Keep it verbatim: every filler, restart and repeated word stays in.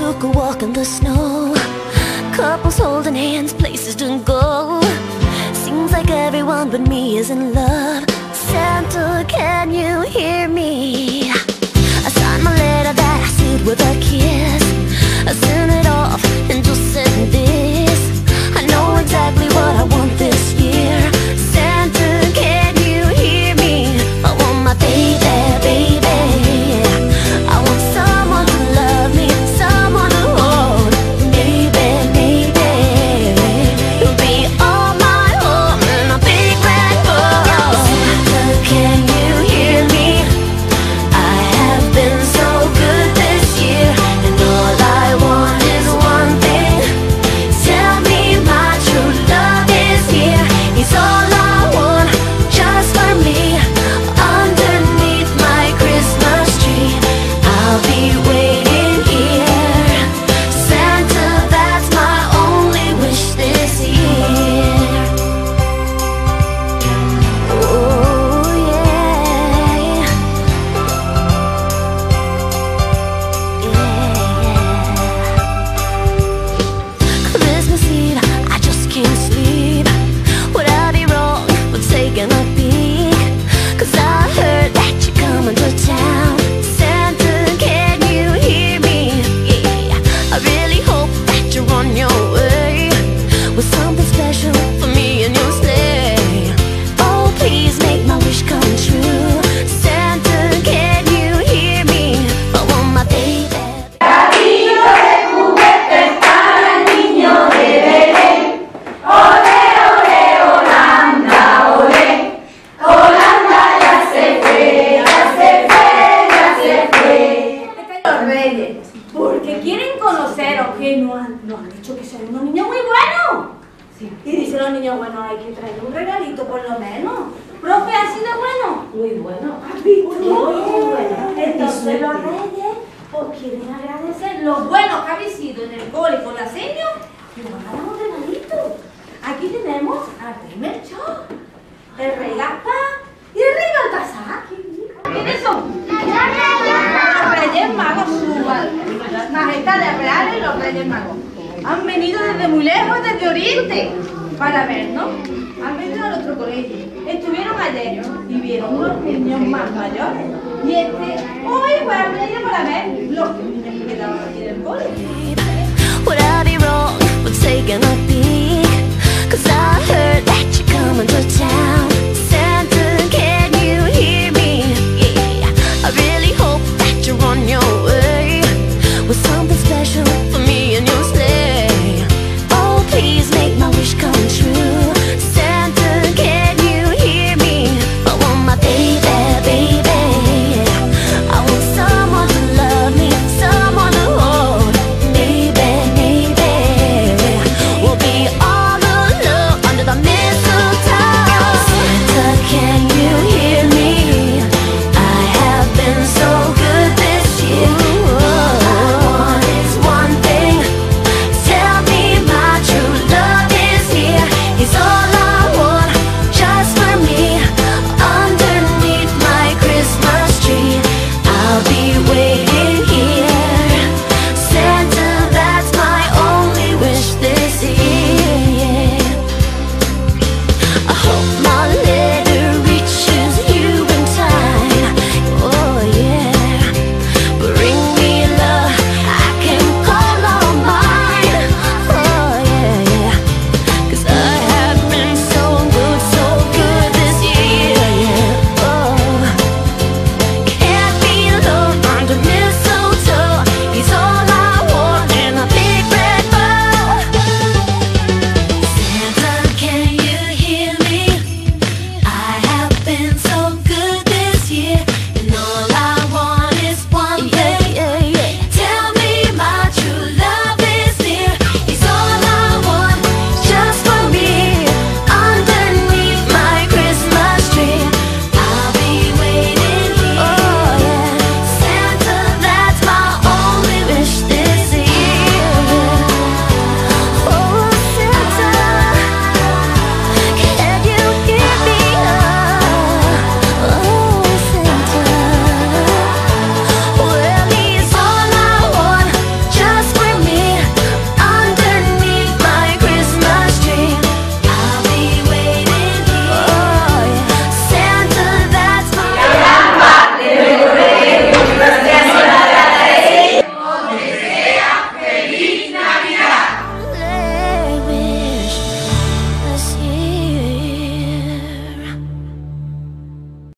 took a walk in the snow. Couples holding hands, places to go. Seems like everyone but me is in love. Santa, can you hear me? I signed my letter that I sealed with a kiss. I sent it off and just said this: I know exactly what I want this year. Santa, can you hear me? I want my baby, baby. I want someone to love me, someone to hold. Maybe, maybe you'll be all my home in a big red bowl. Santa, can you hear me? I have been so good this year, and all I want is one thing. Tell me my true love is here. He's all I want, just for me. Underneath my Christmas tree, I'll be waiting here. Santa, that's my only wish this year. Oh yeah, yeah. Christmas Eve, I just can't sleep. Would I be wrong for taking a peek? 'Cause I heard that you're coming to town. Santa, can you hear me? Yeah, I really hope that you're on your way with something special for me and your sleigh. Oh, please make my wish come true. Santa, can you hear me? I want my baby. Los reyes, porque quieren conoceros, que no han, no han dicho que son unos niños muy buenos. Sí. Y dicen los niños buenos, hay que traer un regalito por lo menos. Profe, ¿ha sido bueno? Muy bueno. ¿Has visto? Muy bueno. Entonces los reyes os quieren agradecer lo buenos que habéis sido en el cole con la seño, y nos van a dar un regalito. Aquí tenemos al rey Melchor, el rey Gaspar y el rey Baltasar. ¿Quiénes son? Los Reyes Magos, su majestades reales, los Reyes Magos. Han venido desde muy lejos, desde Oriente, para vernos. Han venido a nuestro colegio. Estuvieron ayer y vieron unos niños más mayores. Y este, hoy pues han venido para ver los niños que quedaban aquí en el colegio.